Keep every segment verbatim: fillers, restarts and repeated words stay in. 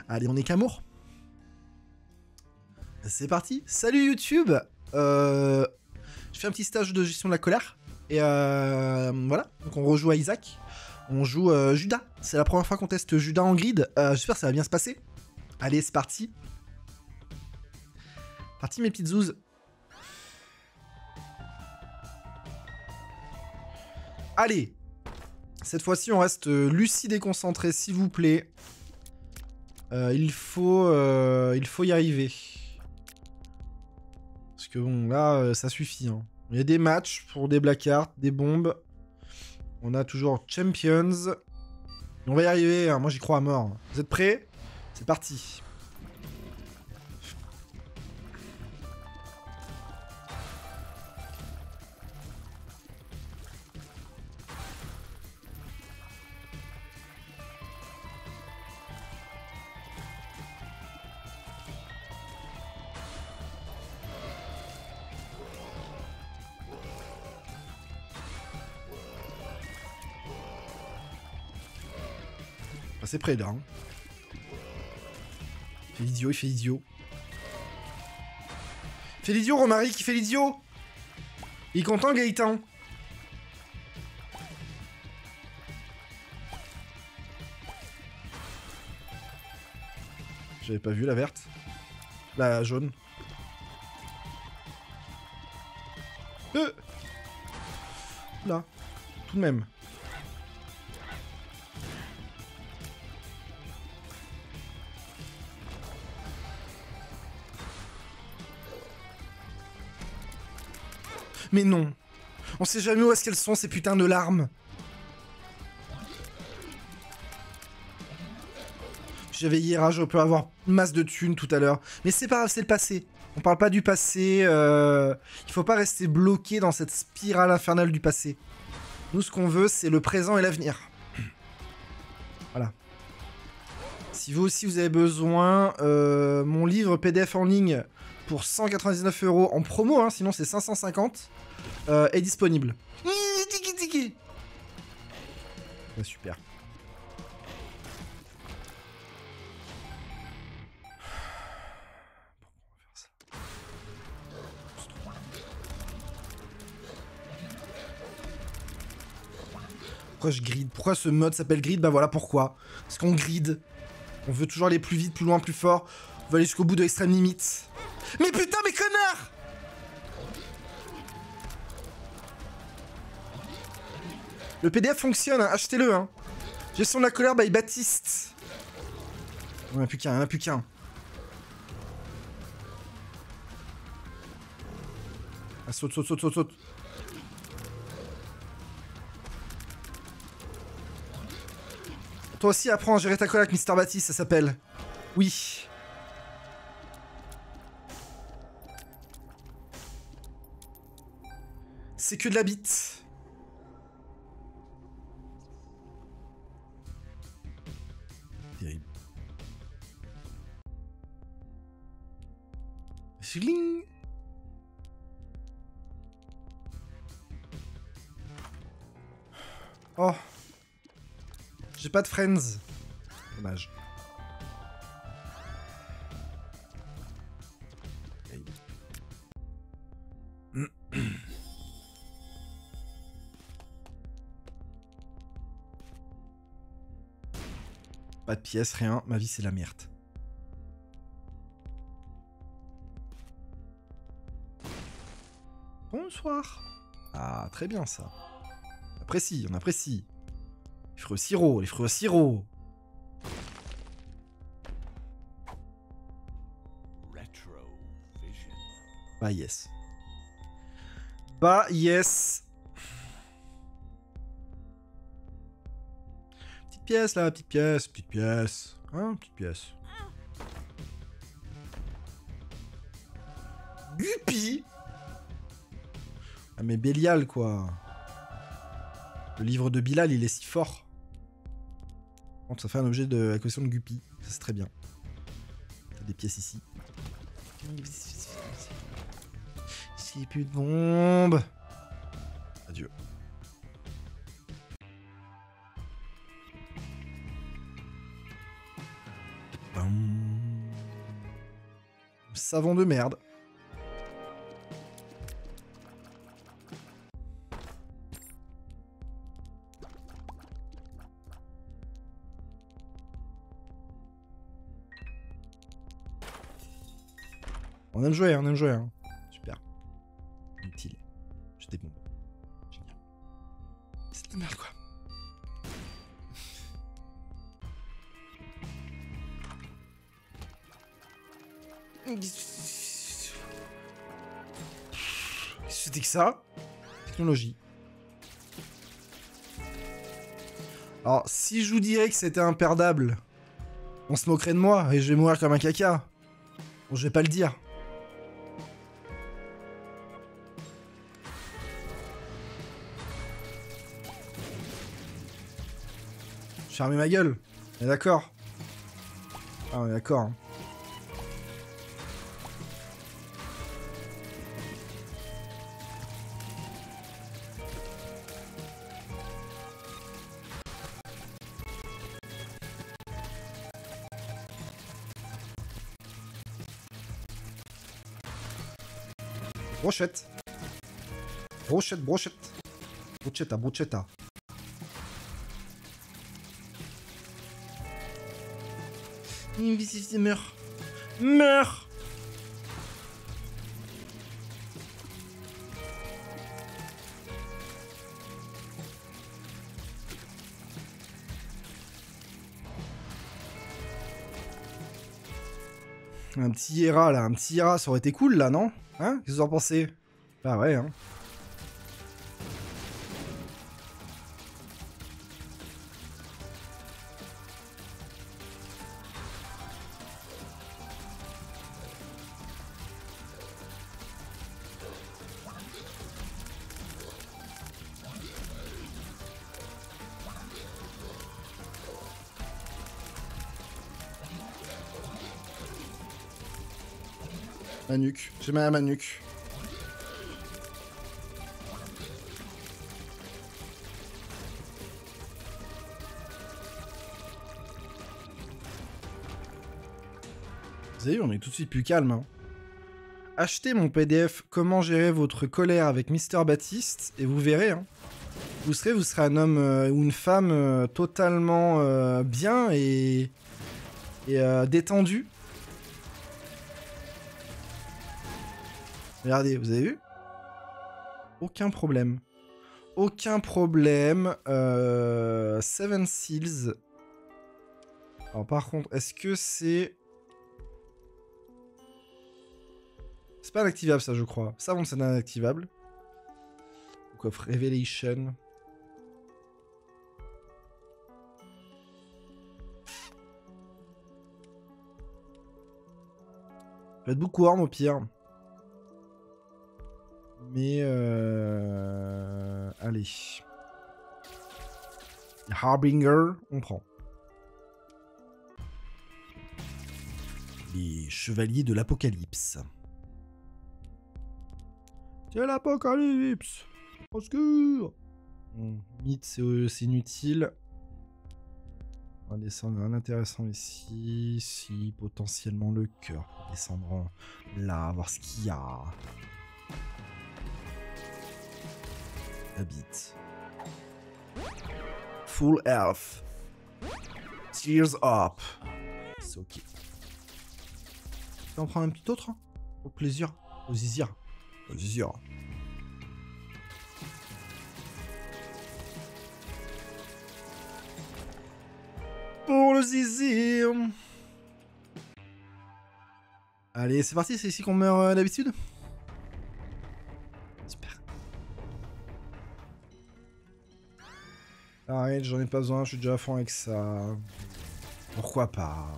Allez, on est qu'amour. C'est parti. Salut YouTube. Euh... Je fais un petit stage de gestion de la colère. Et euh... voilà. Donc on rejoue à Isaac. On joue euh, Judas. C'est la première fois qu'on teste Judas en grid. Euh, J'espère que ça va bien se passer. Allez, c'est parti. Parti mes petites zouzes. Allez. Cette fois-ci, on reste lucide et concentré, s'il vous plaît. Euh, il faut, euh, il faut y arriver. Parce que bon, là, euh, ça suffit. Hein. Il y a des matchs pour des black cards, des bombes. On a toujours Champions. On va y arriver. Hein. Moi, j'y crois à mort. Vous êtes prêts? C'est parti. C'est près là. Hein. Il fait l'idiot, il fait l'idiot. Il fait l'idiot, Romaric, qui fait l'idiot. Il est content, Gaëtan. J'avais pas vu la verte. La jaune. Euh Là. Tout de même. Mais non. On sait jamais où est-ce qu'elles sont, ces putains de larmes. J'avais hier, je peux avoir masse de thunes tout à l'heure. Mais c'est pas grave, c'est le passé. On parle pas du passé. Euh... Il faut pas rester bloqué dans cette spirale infernale du passé. Nous, ce qu'on veut, c'est le présent et l'avenir. Voilà. Si vous aussi, vous avez besoin, euh, mon livre P D F en ligne pour cent quatre-vingt-dix-neuf euros en promo, hein, sinon c'est cinq cent cinquante, euh, est disponible. Tiki tiki. Ouais, super. Pourquoi je grid? Pourquoi ce mode s'appelle grid? Bah voilà pourquoi. Parce qu'on grid. On veut toujours aller plus vite, plus loin, plus fort. On veut aller jusqu'au bout de l'extrême limite. Mais putain, mais connard! Le P D F fonctionne, hein. Achetez-le. Hein. Gestion de la colère by Baptiste. On a plus qu'un, on a plus qu'un. Ah, saute, saute, saute, saute, saute. Toi aussi, apprends à gérer ta colère avec Mister Baptiste, ça s'appelle. Oui. C'est que de la bite. Terrible. Schling. Oh. J'ai pas de friends. Dommage. Pas de pièces, rien. Ma vie, c'est la merde. Bonsoir. Ah, très bien, ça. On apprécie, on apprécie. Les fruits au sirop, les fruits au sirop. Bah yes. Bah yes. Petite pièce là, petite pièce, petite pièce. Hein, petite pièce. Guppy. Ah mais Bélial quoi. Le livre de Bilal il est si fort. Ça fait un objet de la question de Guppy. Ça c'est très bien. T'as des pièces ici. J'ai plus de bombes. Adieu. Savon de merde. On aime jouer, on aime jouer. Hein. Super. Utile. J'ai des bombes. Génial. C'est de la merde, quoi. Qu'est-ce que c'était que ça? Technologie. Alors, si je vous dirais que c'était imperdable, on se moquerait de moi et je vais mourir comme un caca. Bon, je vais pas le dire. Fermer ma gueule. On est d'accord. Ah, on est d'accord. Hein. Brochette. Brochette, brochette. Brochetta, brochetta. Invisible, meurs. Meurs. Un petit Hera là, un petit Hera, ça aurait été cool là, non? Hein? Qu'est-ce que vous en pensez? Ah ouais, hein. Ma nuque. J'ai mal à ma nuque. Vous avez vu, on est tout de suite plus calme. Hein. Achetez mon P D F Comment gérer votre colère avec Mister Baptiste et vous verrez. Hein. Vous serez, vous serez un homme euh, ou une femme euh, totalement euh, bien et, et euh, détendu. Regardez, vous avez vu? Aucun problème. Aucun problème. Euh, Seven Seals. Alors par contre, est-ce que c'est... C'est pas inactivable ça, je crois. Ça, bon, c'est inactivable. Book of Revelation. Peut-être Bookworm au pire. Mais euh... allez. Harbinger, on prend. Les chevaliers de l'apocalypse. C'est l'apocalypse. Au secours. Bon, mythe, c'est inutile. On va descendre un intéressant ici. Si, potentiellement le cœur. Descendre là, voir ce qu'il y a. Habite. Full health. Tears up. C'est ok. On prend un petit autre hein, au plaisir, au zizir. Au zizir. Pour le zizir. Allez, c'est parti, c'est ici qu'on meurt euh, d'habitude. Arrête, j'en ai pas besoin, je suis déjà à fond avec ça. Pourquoi pas?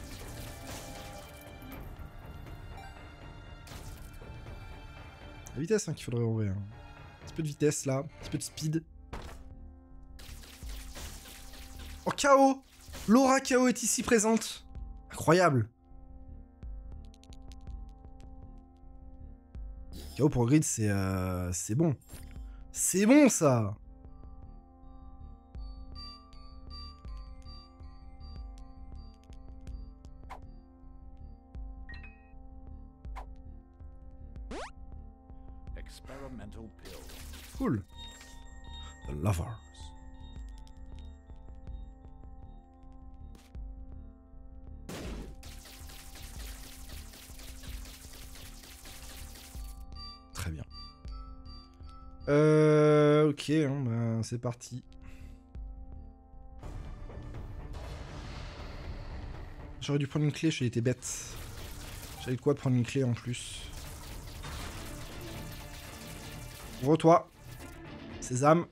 La vitesse hein, qu'il faudrait ouvrir. Un petit peu de vitesse là, un petit peu de speed. Oh, K O! Laura K O est ici présente. Incroyable. K O pour grid, c'est euh, c'est bon. C'est bon ça. Cool. The Lovers. Très bien. Euh... Ok, hein, bah, c'est parti. J'aurais dû prendre une clé, j'ai été bête. J'avais de quoi de prendre une clé en plus. Ouvre-toi. Sésame.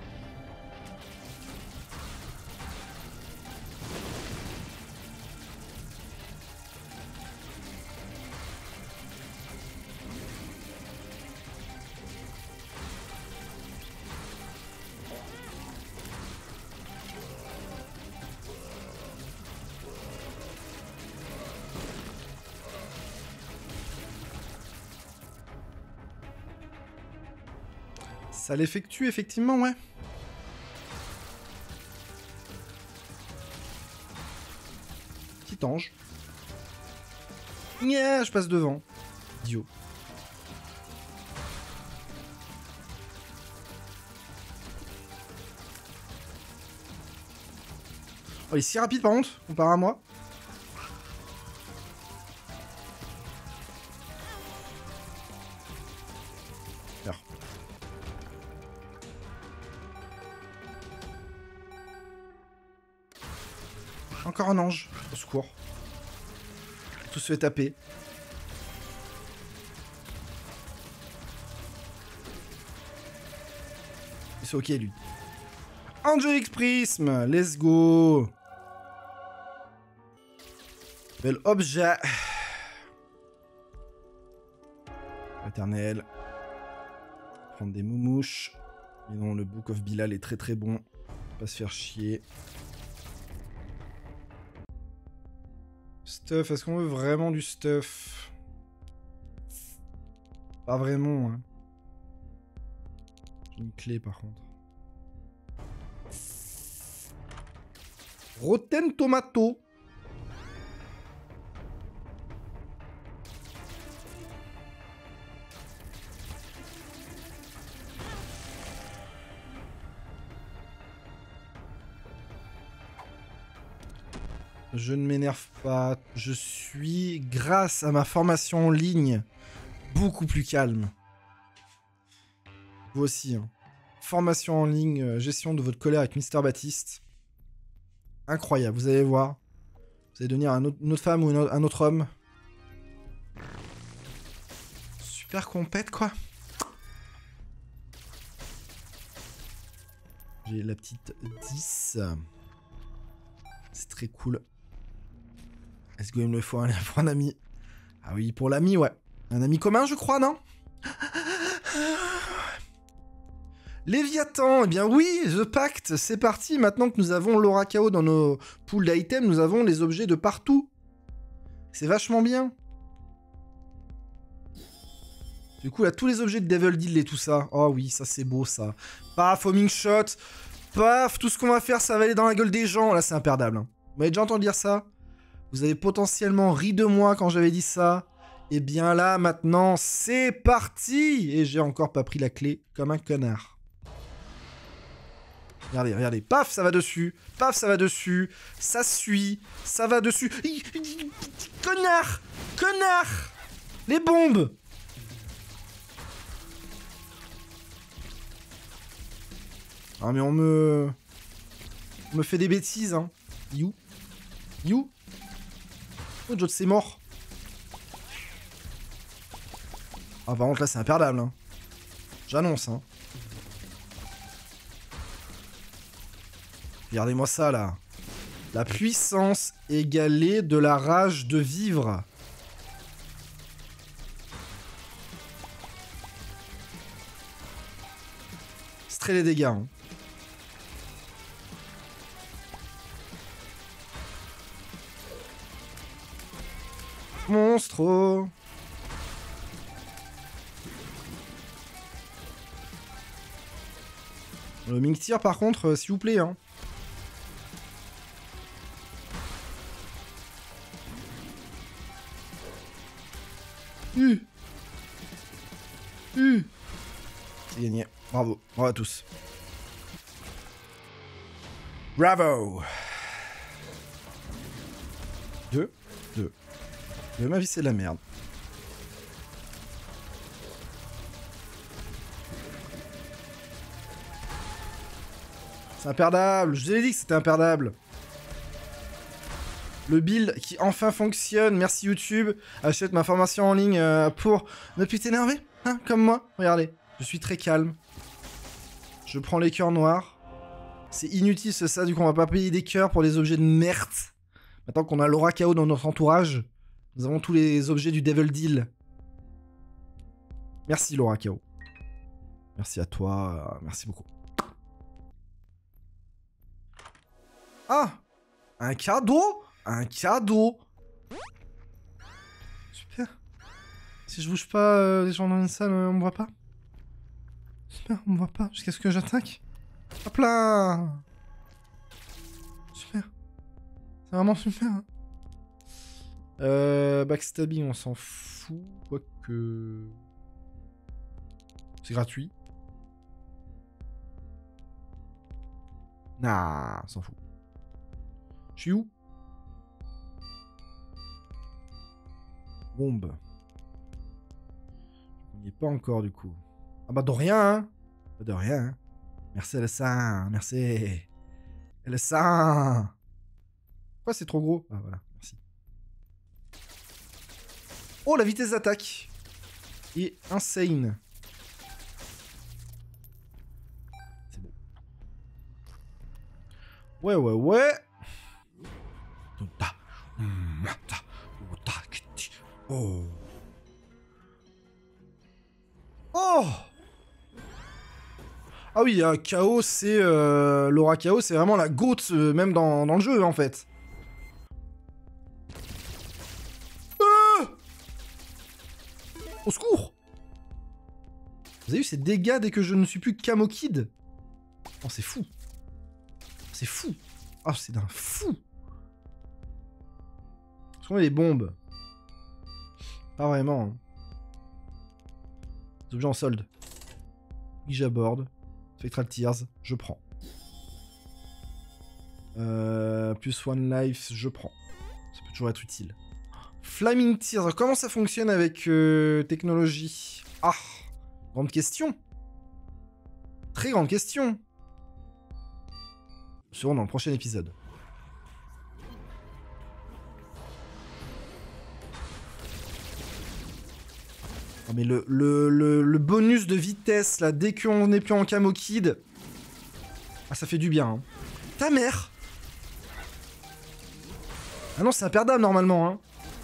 Ça l'effectue, effectivement, ouais. Petit ange. Yeah, je passe devant. Idiot. Oh, il est si rapide, par contre, comparé à moi. Alors. Encore un ange. Au secours. Tout se fait taper. C'est ok, lui. Angelic Prism, let's go. Bel objet. Éternel. Prendre des moumouches. Mais non, le Book of Bilal est très très bon. Pas se faire chier. Stuff, est-ce qu'on veut vraiment du stuff? Pas vraiment, hein. J'ai une clé par contre. Rotten Tomato. Je ne m'énerve pas. Je suis, grâce à ma formation en ligne, beaucoup plus calme. Vous aussi. Hein. Formation en ligne, euh, gestion de votre colère avec Mister Baptiste. Incroyable, vous allez voir. Vous allez devenir un autre, une autre femme ou une autre, un autre homme. Super compète, quoi. J'ai la petite dix. C'est très cool. Est-ce qu'il me le faut un, pour un ami? Ah oui, pour l'ami, ouais. Un ami commun, je crois, non? Léviathan, eh bien oui, The Pact, c'est parti. Maintenant que nous avons l'aura K O dans nos pools d'items, nous avons les objets de partout. C'est vachement bien. Du coup, là, tous les objets de Devil Deal et tout ça. Oh oui, ça c'est beau, ça. Paf, homing shot. Paf, tout ce qu'on va faire, ça va aller dans la gueule des gens. Là, c'est imperdable. Hein. Vous m'avez déjà entendu dire ça? Vous avez potentiellement ri de moi quand j'avais dit ça. Et bien là, maintenant, c'est parti. Et j'ai encore pas pris la clé comme un connard. Regardez, regardez. Paf, ça va dessus. Paf, ça va dessus. Ça suit. Ça va dessus. Connard. Connard. Les bombes. Ah mais on me... On me fait des bêtises, hein. You. You. Oh, Jot, c'est mort. Ah, par contre, là, c'est imperdable, hein. J'annonce, hein. Regardez-moi ça, là. La puissance égalée de la rage de vivre. C'est très les dégâts, hein. Monstro. Le Ming Tir, par contre, euh, s'il vous plaît, hein. Uh. Uh. c'est gagné. Bravo. Bravo à tous. Bravo. Deux. Deux. Deux, ma vie, c'est de la merde. C'est imperdable. Je vous ai dit que c'était imperdable. Le build qui enfin fonctionne. Merci YouTube. Achète ma formation en ligne euh, pour ne plus t'énerver. Hein, comme moi. Regardez. Je suis très calme. Je prends les cœurs noirs. C'est inutile ce ça. Du coup, on va pas payer des cœurs pour des objets de merde. Maintenant qu'on a Laura K O dans notre entourage, nous avons tous les objets du Devil Deal. Merci Laura K O. Merci à toi. Merci beaucoup. Ah! Un cadeau! Un cadeau! Super. Si je bouge pas, euh, les gens dans une salle, euh, on me voit pas? Super, on me voit pas jusqu'à ce que j'attaque. Hop là! Super. C'est vraiment super. Hein. Euh, backstabbing, on s'en fout. Quoique... C'est gratuit. Nah, on s'en fout. Je suis où? Bombe. On n'y est pas encore du coup. Ah bah de rien, hein. Pas de rien. Hein. Merci L S un, merci. L S un. Pourquoi c'est trop gros? Ah voilà, merci. Oh, la vitesse d'attaque est insane. C'est bon. Ouais, ouais, ouais. Oh. Oh. Ah oui, euh, K O, c'est... Euh, Laura K O, c'est vraiment la goat, euh, même dans, dans le jeu, en fait. Euh Au secours! Vous avez vu ces dégâts dès que je ne suis plus Camo Kid? Oh, c'est fou. C'est fou. Ah, oh, c'est d'un fou. Est-ce qu'on a les bombes? Pas vraiment. Hein. Les objets en solde. Oui, j'aborde. Spectral Tears, je prends. Euh, plus One Life, je prends. Ça peut toujours être utile. Flaming Tears, alors comment ça fonctionne avec euh, technologie? Ah, grande question. Très grande question. Nous serons dans le prochain épisode. Oh mais le, le, le, le bonus de vitesse, là, dès qu'on n'est plus en Camo Kid... Ah, ça fait du bien, hein. Ta mère! Ah non, c'est imperdable, normalement, hein.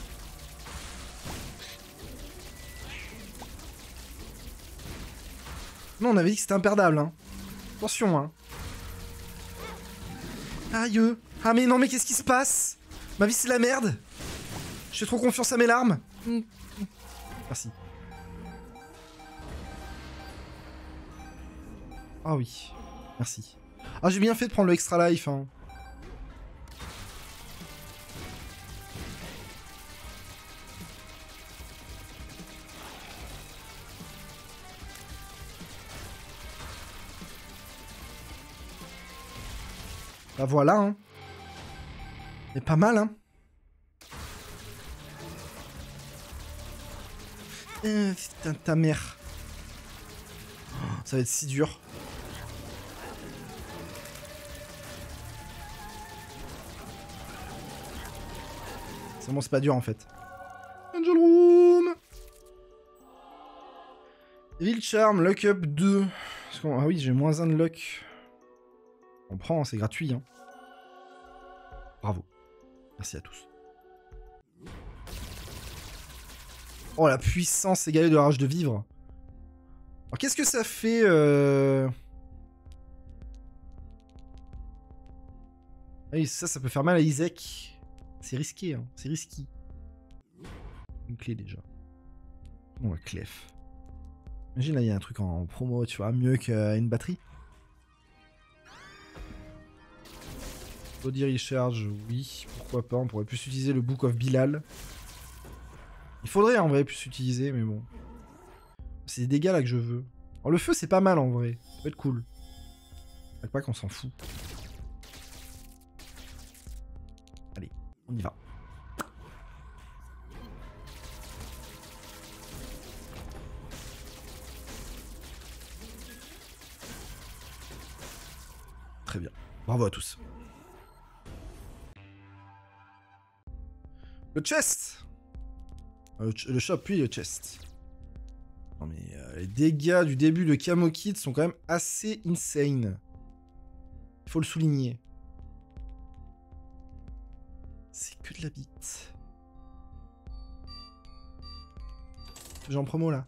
Non, on avait dit que c'était imperdable, hein. Attention, hein. Aïe. Ah mais non, mais qu'est-ce qui se passe? Ma vie, c'est la merde. Je fais trop confiance à mes larmes. Merci. Ah oui, merci. Ah, j'ai bien fait de prendre le extra life, hein. Bah voilà, hein. C'est pas mal, hein. Euh, putain, ta mère. Oh, ça va être si dur. C'est bon, c'est pas dur en fait. Angel Room. Evil Charm, Luck Up deux. Ah oui, j'ai moins un de luck. On prend, c'est gratuit. Hein. Bravo. Merci à tous. Oh, la puissance égalée de la rage de vivre. Alors, qu'est-ce que ça fait euh... Ah oui, ça, ça peut faire mal à Isaac. C'est risqué, hein. C'est risqué. Une clé, déjà. Bon, la clef. Imagine, là, il y a un truc en promo, tu vois, mieux qu'une batterie. Body Recharge, oui, pourquoi pas. On pourrait plus utiliser le Book of Bilal. Il faudrait, en vrai, plus utiliser, mais bon. C'est des dégâts, là, que je veux. Alors, le feu, c'est pas mal en vrai. Ça peut être cool. Fait pas qu'on s'en fout. Allez, on y va. Très bien. Bravo à tous. Le chest. Le, ch le shop, puis le chest. Non mais euh, les dégâts du début de Kamokid sont quand même assez insane. Il faut le souligner. C'est que de la bite. J'ai en promo là.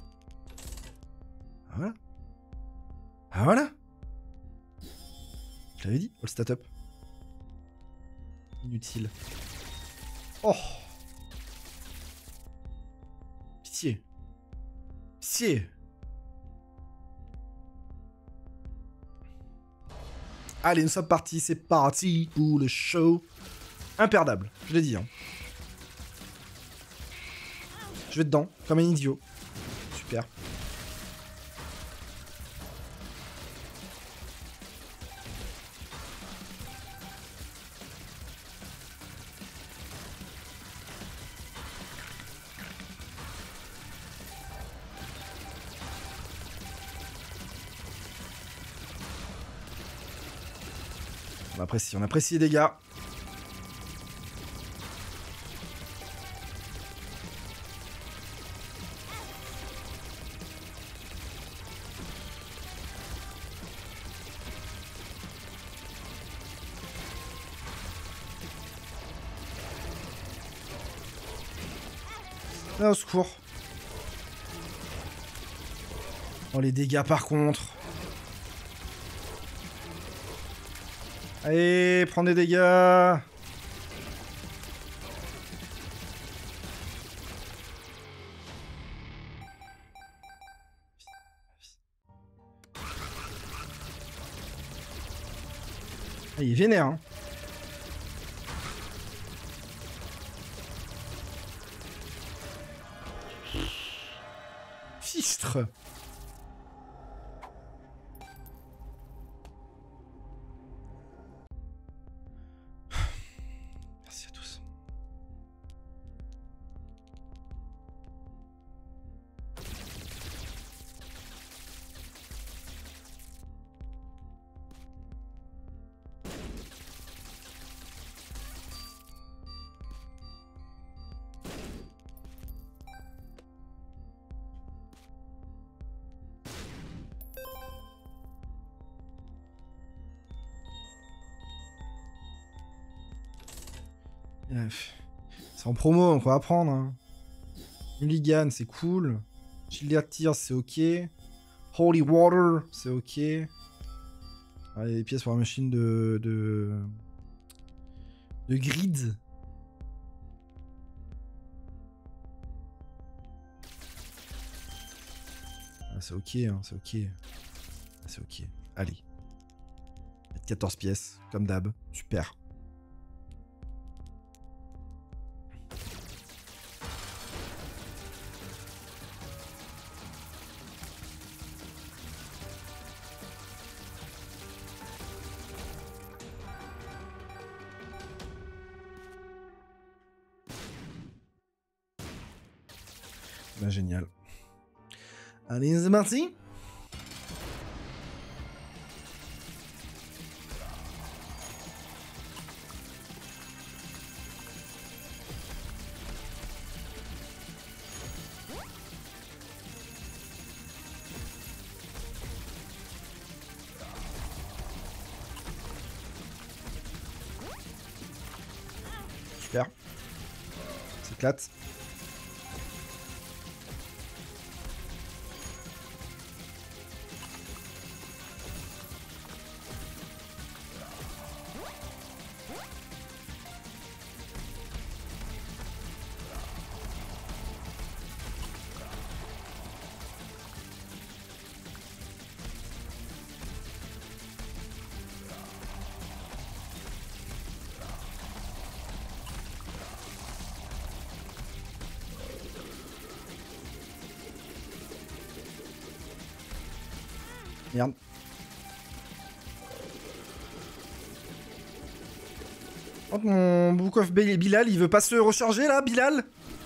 Ah voilà. Ah voilà. Je l'avais dit, all stat up. Inutile. Oh. Pitié. Pitié. Allez, nous sommes partis, c'est parti pour le show. Imperdable, je l'ai dit. Hein. Je vais dedans, comme un idiot. Super. On apprécie, on apprécie les dégâts. Ah, au secours. Oh, les dégâts par contre. Allez, prends des dégâts. Ah, il est vénère, hein. Fistre. Merci à tous. C'est en promo, donc on va prendre. Hein. Mulligan, c'est cool. Gilliard Tears, c'est ok. Holy Water, c'est ok. Allez, des pièces pour la machine de... de... de grid. Ah, c'est ok, hein, c'est ok. Ah, c'est ok. Allez. quatorze pièces, comme d'hab. Super. Bah, génial. Allez, c'est parti. Super. S'éclate. Merde. Oh, mon Book of Bilal, il veut pas se recharger là, Bilal?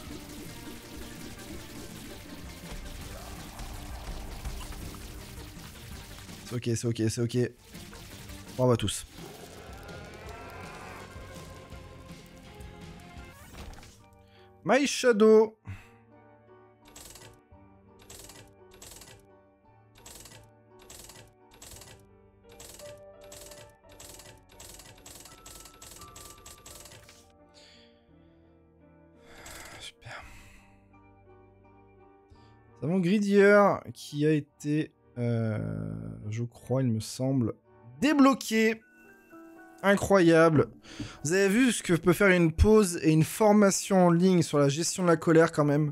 C'est ok, c'est ok, c'est ok. Bravo à tous. My Shadow. Super. Nous avons Gridier qui a été, euh, je crois, il me semble, débloqué. Incroyable. Vous avez vu ce que peut faire une pause et une formation en ligne sur la gestion de la colère quand même.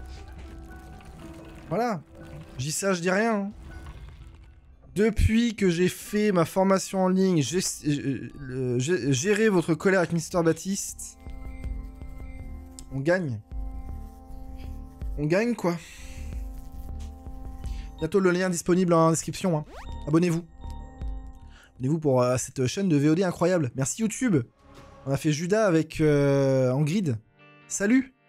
Voilà. Je dis ça, je dis rien. Hein. Depuis que j'ai fait ma formation en ligne, j'ai géré votre colère avec Mister Baptiste, on gagne. On gagne quoi. Bientôt le lien disponible en description. Hein. Abonnez-vous. Abonnez-vous pour euh, cette chaîne de V O D incroyable. Merci YouTube. On a fait Judas avec euh, en grid. Salut.